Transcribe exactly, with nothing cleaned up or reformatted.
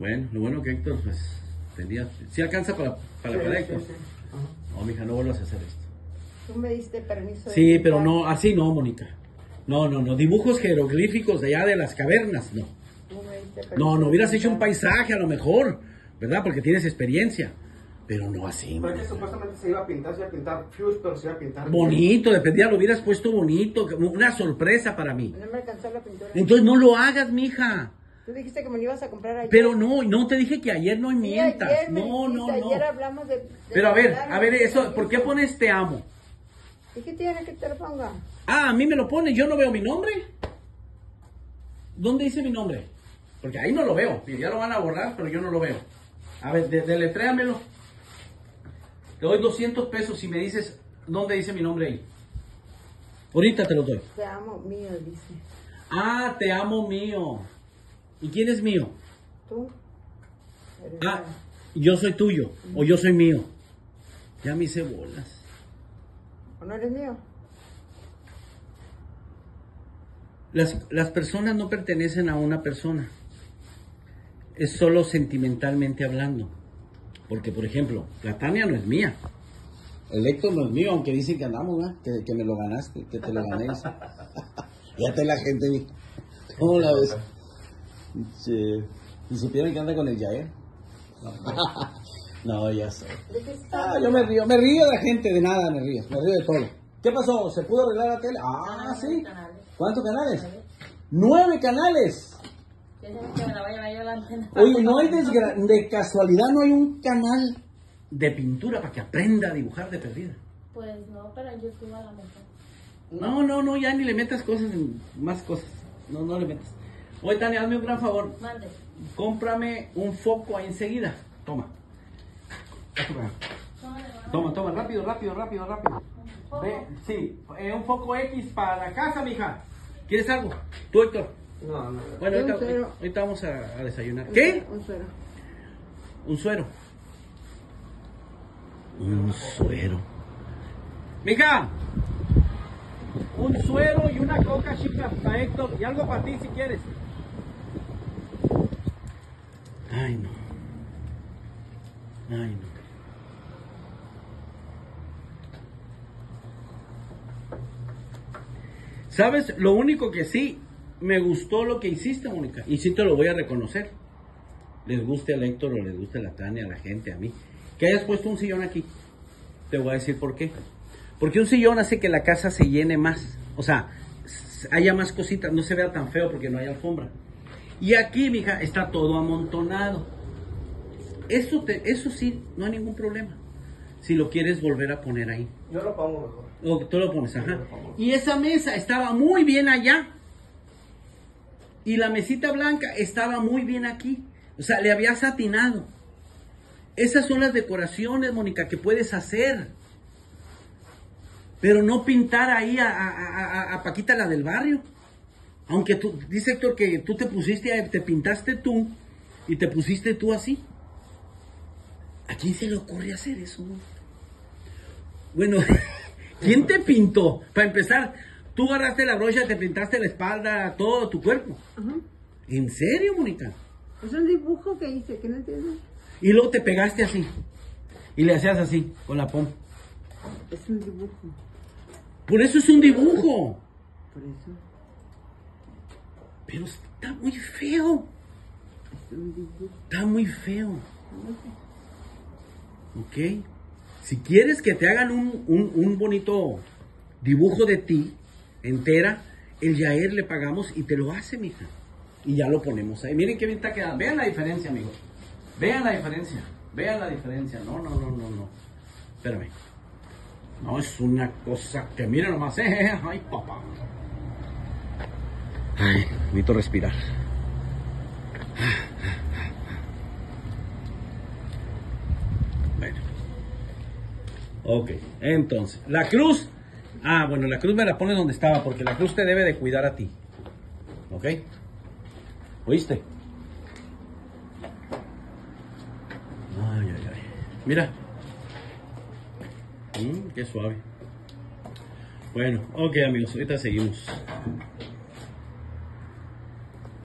Bueno, lo bueno que Héctor, pues, tenía... ¿Sí alcanza para, para, Sí, para Héctor? sí, sí. Ajá. No, mija, no vuelvas a hacer esto. Tú me diste permiso de Sí, pero pintar. no, así no, Mónica. No, no, no, dibujos jeroglíficos de allá de las cavernas, no. Tú me diste permiso No, no de hubieras hecho un pintar. paisaje a lo mejor, ¿verdad? Porque tienes experiencia. Pero no así. Pero es que supuestamente se iba a pintar, se iba a pintar fuse, pero se iba a pintar... Bonito, dependía, lo hubieras puesto bonito, una sorpresa para mí. No me alcanzó la pintura. Entonces no lo hagas, mija. Tú dijiste que me lo ibas a comprar ayer. Pero no, no te dije que ayer no Sí, mientas. ayer me No, no, dijiste, no. Ayer hablamos de... de Pero a ver, pintar, a ver, ¿no? eso, ¿por qué pones te amo? ¿Y qué tiene que te lo ponga? Ah, a mí me lo pone, yo no veo mi nombre. ¿Dónde dice mi nombre? Porque ahí no lo veo. Ya lo van a borrar, pero yo no lo veo. A ver, de- deletréamelo. Te doy doscientos pesos si me dices dónde dice mi nombre ahí. Ahorita te lo doy. Te amo, mío, dice. Ah, te amo mío. ¿Y quién es mío? ¿Tú? Eres Ah, mío. yo soy tuyo o yo soy mío. Ya me hice bolas. ¿O no eres mío? Las, las personas no pertenecen a una persona. Es solo sentimentalmente hablando. Porque, por ejemplo, la Tania no es mía. El Héctor no es mío, aunque dicen que andamos, ¿verdad? Que, que me lo ganaste, que te lo gané. Ya te la gente, vi. ¿Cómo la ves? Sí. ¿Y supieron que anda con el Yael? No, ya sé. ¿De qué estás Ah, yo me río, me río de la gente, de nada me río, me río de todo. ¿Qué pasó? ¿Se pudo arreglar la tele? Ah, sí. ¿Cuántos canales? Nueve canales. Oye, no hay desgra- de casualidad, no hay un canal de pintura para que aprenda a dibujar de perdida. Pues no, pero en YouTube a lo mejor. No, no, no, ya ni le metas cosas, en- más cosas. No, no le metas. Oye, Tania, hazme un gran favor. Mande. Cómprame un foco ahí enseguida. Toma. Toma, toma, rápido, rápido, rápido, rápido. Ve, sí, eh, un foco X para la casa, mija. ¿Quieres algo? ¿Tú, Héctor? No, no, no. Bueno, Un ahorita, suero. ahorita vamos a, a desayunar. Un ¿Qué? suero, Un suero. Un suero. Un suero. Mija, un suero y una coca chica para Héctor y algo para ti si quieres. Ay, no. Ay, no. ¿Sabes? Lo único que sí me gustó lo que hiciste, Mónica, y sí te lo voy a reconocer. Les guste al Héctor o les guste a la Tania, a la gente, a mí, que hayas puesto un sillón aquí. Te voy a decir por qué. Porque un sillón hace que la casa se llene más. O sea, s- haya más cositas, no se vea tan feo porque no hay alfombra. Y aquí, mija, está todo amontonado. Eso, te, eso sí, no hay ningún problema. Si lo quieres volver a poner ahí. Yo lo pongo mejor. O tú lo pones, ajá. Y esa mesa estaba muy bien allá. Y la mesita blanca estaba muy bien aquí. O sea, le habías atinado. Esas son las decoraciones, Mónica, que puedes hacer. Pero no pintar ahí a, a- a- a Paquita, la del barrio. Aunque tú, dice Héctor que tú te pusiste, a- te pintaste tú y te pusiste tú así. ¿A quién se le ocurre hacer eso? Bueno, ¿quién te pintó? Para empezar, tú agarraste la brocha, te pintaste la espalda, todo tu cuerpo. Ajá. ¿En serio, Mónica? Es un dibujo que hice, que no entiendes. Y luego te pegaste así. Y le hacías así, con la pompa. Es un dibujo. Por eso es un dibujo. Por eso Pero está muy feo. es un dibujo. Está muy feo. Ok. Si quieres que te hagan un, un, un bonito dibujo de ti, entera, el Yair le pagamos y te lo hace, mija. Y ya lo ponemos ahí. Miren qué bien está quedando. Vean la diferencia, amigos. Vean la diferencia. Vean la diferencia. No, no, no, no, no. Espérame. No, es una cosa que miren nomás. Eh, ay, papá. Ay, necesito respirar. Bueno. Ok, entonces, la cruz. Ah, bueno, la cruz me la pones donde estaba, porque la cruz te debe de cuidar a ti. ¿Ok? ¿Oíste? Ay, ay, ay. Mira. Mm, qué suave. Bueno, ok amigos, ahorita seguimos.